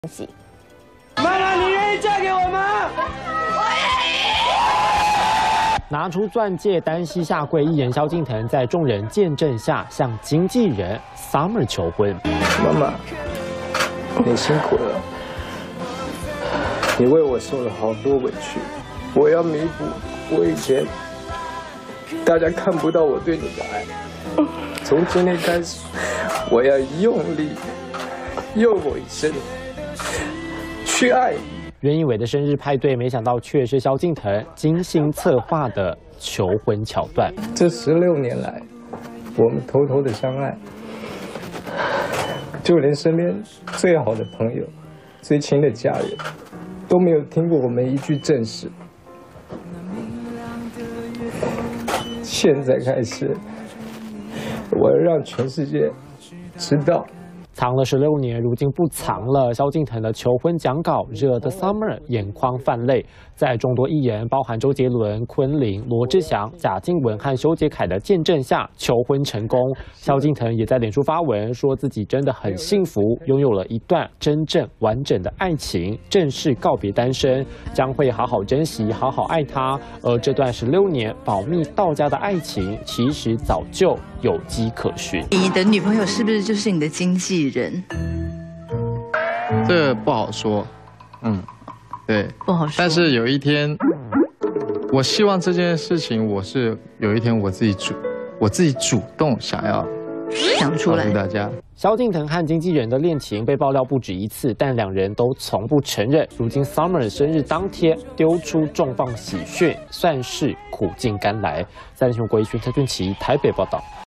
妈妈，你愿意嫁给我吗？我愿意。拿出钻戒单膝下跪，艺人萧敬腾在众人见证下向经纪人 Summer 求婚。 妈妈，你辛苦了，你为我受了好多委屈，我要弥补我以前大家看不到我对你的爱。从今天开始，我要用力用我一生。 去爱。 原以为的生日派对，没想到却是萧敬腾精心策划的求婚桥段。 这16年来，我们偷偷的相爱，就连身边最好的朋友、最亲的家人，都没有听过我们一句正事。现在开始，我要让全世界知道。 藏了16年，如今不藏了。萧敬腾的求婚讲稿惹得 Summer 眼眶泛泪，在众多艺人，包含周杰伦、昆凌、罗志祥、贾静雯和修杰楷的见证下，求婚成功。萧敬腾也在脸书发文，说自己真的很幸福，拥有了一段真正完整的爱情，正式告别单身，将会好好珍惜，好好爱他。而这段16年保密到家的爱情，其实早就有迹可循。 你的女朋友是不是就是你的经纪人？ 这不好说，对， 不好说。 但是有一天，我希望这件事情，有一天我自己主动想要讲出来。 告诉大家， 萧敬腾和经纪人的恋情被爆料不止一次，但两人都从不承认。如今 Summer 生日当天丢出重磅喜讯，算是苦尽甘来。三立新闻郭一勋、蔡俊琪台北报道。